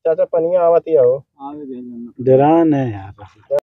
चाचा पनिया आवत ही हो। डरान है यार।